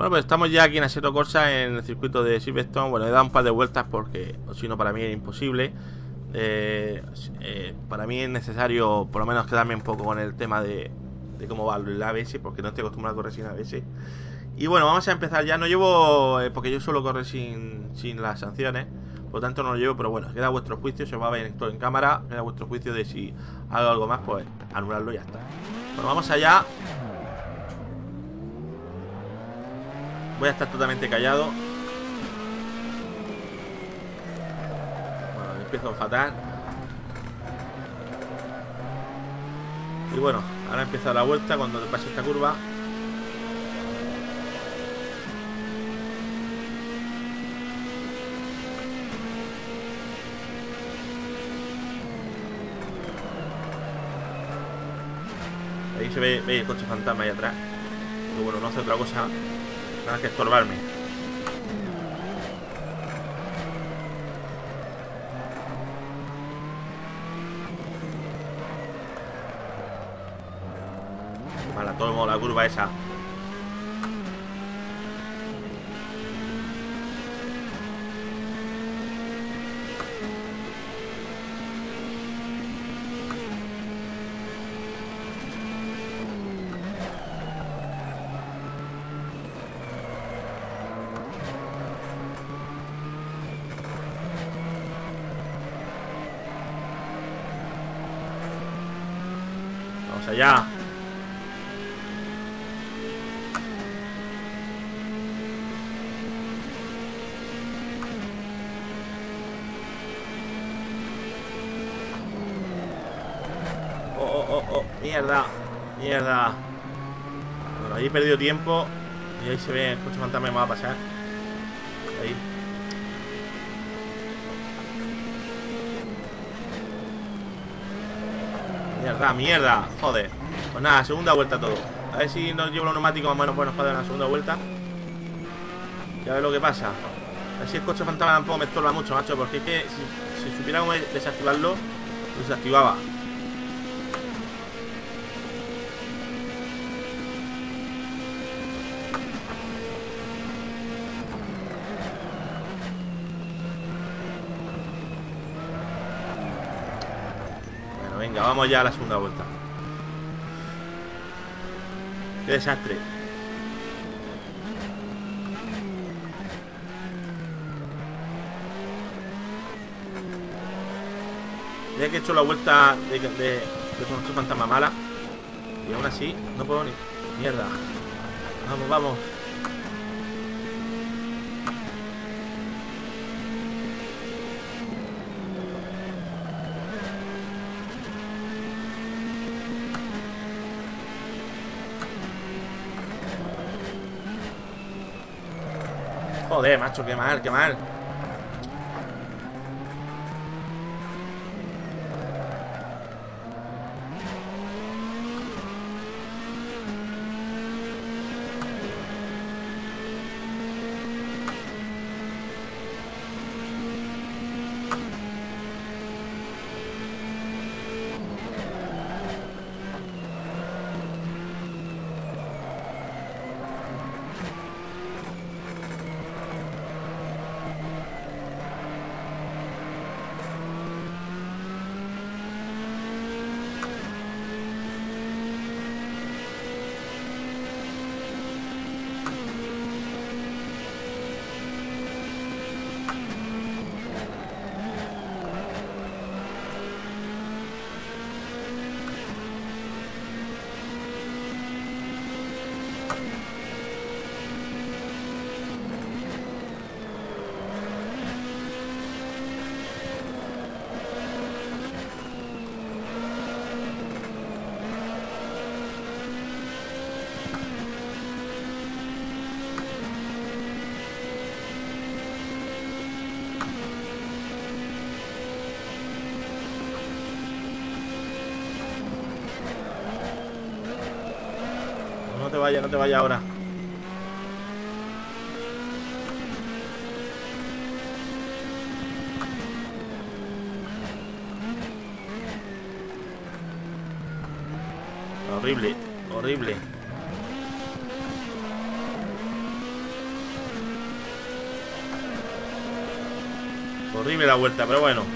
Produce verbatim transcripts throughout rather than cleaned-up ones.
Bueno, pues estamos ya aquí en Assetto Corsa, en el circuito de Silverstone. Bueno, he dado un par de vueltas porque, o si no, para mí es imposible. eh, eh, Para mí es necesario por lo menos quedarme un poco con el tema de, de cómo va el A B S, porque no estoy acostumbrado a correr sin A B S. Y bueno, vamos a empezar ya. No llevo, eh, porque yo suelo correr sin, sin las sanciones, por lo tanto no lo llevo, pero bueno, queda a vuestro juicio. Se os va a ver todo en cámara. Queda a vuestro juicio de si hago algo más, pues anularlo y ya está. Bueno, vamos allá. Voy a estar totalmente callado. Bueno, empiezo fatal. Y bueno, ahora empieza la vuelta cuando te pase esta curva. Ahí se ve, ve el coche fantasma ahí atrás. Y bueno, no hace otra cosa nada que estorbarme. Vale, tomo la curva esa. Vamos allá. Oh, oh, oh, oh. Mierda. Mierda. Bueno, ahí he perdido tiempo. Y ahí se ve el coche fantasma, me va a pasar. Ahí. Mierda, mierda, joder. Pues nada, segunda vuelta todo. A ver si nos llevo los neumáticos más o menos buenos para dar una segunda vuelta. Y a ver lo que pasa. A ver si el coche fantasma tampoco me estorba mucho, macho. Porque es que si, si supiera cómo desactivarlo, lo desactivaba. Venga, vamos ya a la segunda vuelta. Qué desastre. Ya que he hecho la vuelta de, de, de coche fantasma mala, y aún así no puedo ni... Mierda. Vamos, vamos. Joder, macho, qué mal, qué mal. No te vayas, no te vayas ahora. Horrible, horrible. Horrible la vuelta, pero bueno.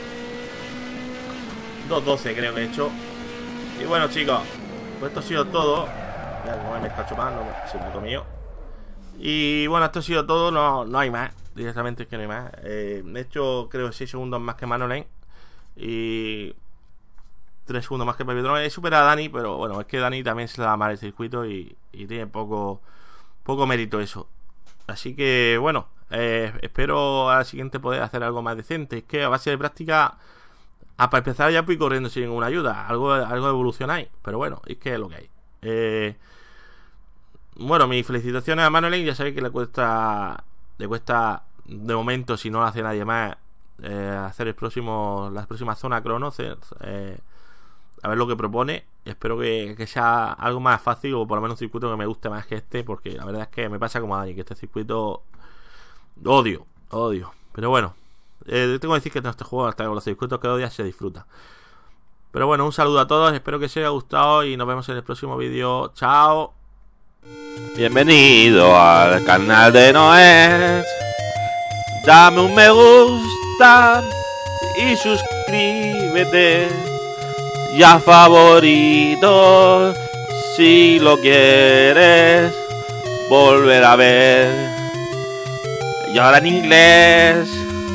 dos doce creo que he hecho. Y bueno, chicos, pues esto ha sido todo. Ya no me está chupando, se me ha comido. Y bueno, esto ha sido todo. No, no hay más. Directamente es que no hay más. Eh, he hecho, creo, seis segundos más que Manolén. Y tres segundos más que Pepitron. He superado a Dani, pero bueno, es que Dani también se le da mal el circuito. Y, y tiene poco, poco mérito eso. Así que bueno, eh, espero a la siguiente poder hacer algo más decente. Es que a base de práctica, a para empezar ya fui corriendo sin ninguna ayuda. Algo, algo evolucionáis. Pero bueno, es que es lo que hay. Eh, bueno, mis felicitaciones a Manolén. Ya sabéis que le cuesta, le cuesta de momento, si no lo hace nadie más, eh, hacer el próximo, las próximas zonas crono. Eh, a ver lo que propone. Espero que, que sea algo más fácil, o por lo menos un circuito que me guste más que este, porque la verdad es que me pasa como a Dani, que este circuito odio, odio. Pero bueno, eh, tengo que decir que en este juego, hasta con los circuitos que odias, se disfruta. Pero bueno, un saludo a todos, espero que os haya gustado y nos vemos en el próximo vídeo. Chao. Bienvenido al canal de Noé. Dame un me gusta y suscríbete. Ya favorito, si lo quieres volver a ver. Y ahora en inglés.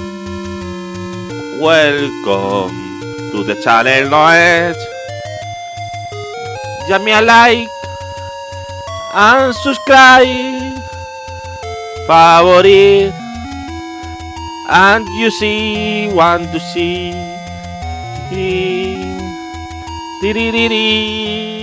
Welcome to the channel Noé. Dame a like and subscribe. Favorite. And you see, want to see. Di-di-di-di.